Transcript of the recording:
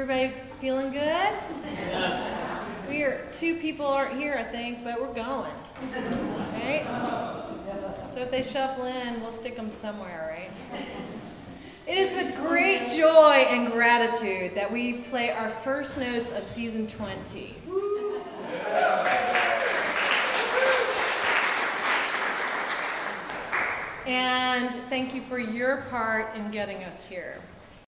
Everybody feeling good? Yes. Two people aren't here, I think, but we're going. Right? So if they shuffle in, we'll stick them somewhere, right? It is with great joy and gratitude that we play our first notes of season 20. And thank you for your part in getting us here.